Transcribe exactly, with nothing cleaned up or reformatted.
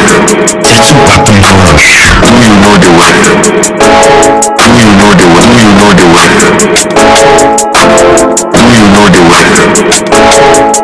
It's Papi Rush. Do you know the way? Do you know the way? Do you know the way? Do you know the way?